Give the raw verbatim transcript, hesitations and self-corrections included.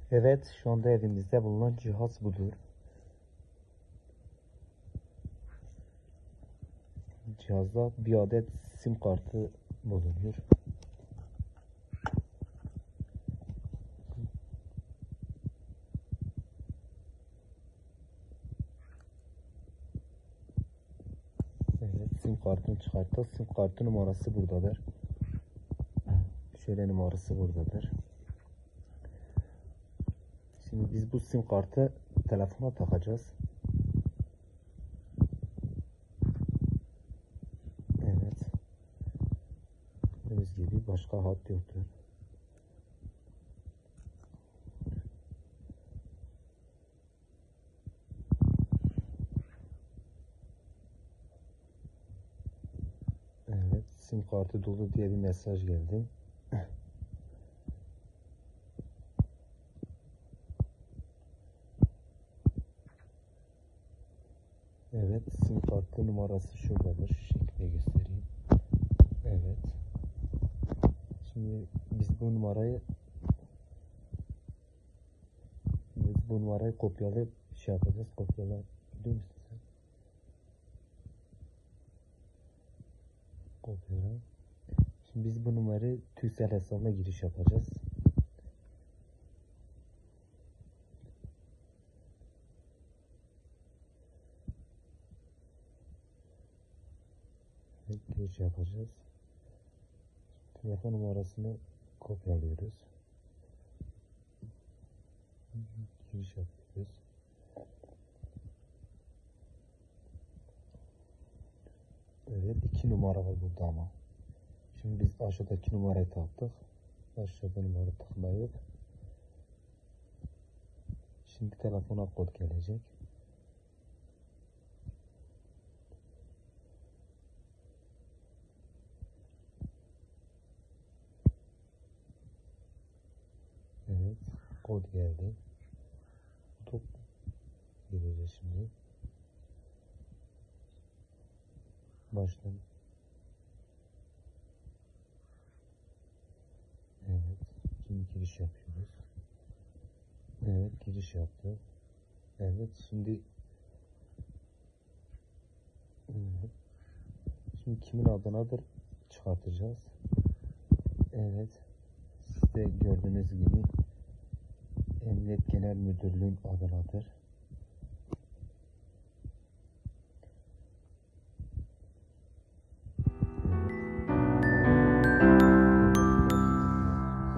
Evet, şu anda elimizde bulunan cihaz budur. Cihazda bir adet sim kartı bulunuyor. Evet, sim kartını çıkarttık. Sim kartı numarası buradadır. Şöyle numarası buradadır. Şimdi biz bu sim kartı telefona takacağız. Evet. Gördüğünüz gibi başka hat yoktur. Evet, sim kartı dolu diye bir mesaj geldi. Evet, sim kartı numarası şuradadır. Şu şekilde göstereyim. Evet. Şimdi biz bu numarayı biz bu numarayı kopyalayıp şey yapacağız. Kopyala biliyor musun sen? Kopyala. Şimdi biz bu numarayı Turkcell hesabına giriş yapacağız. Evet, giriş yapacağız. Telefon numarasını kopyalıyoruz. Giriş yapıyoruz. Evet, iki numara var burada ama. Şimdi biz aşağıdaki numarayı taktık. Aşağıda numara tıklayıp şimdi telefona kod gelecek. Evet, kod geldi. Top gireceğiz şimdi. Baştan. Evet, şimdi giriş yapıyoruz. Evet, giriş yaptı. Evet, şimdi evet. Şimdi kimin adınadır çıkartacağız. Evet, siz de gördüğünüz gibi Emniyet Genel Müdürlüğü'nün adınadır.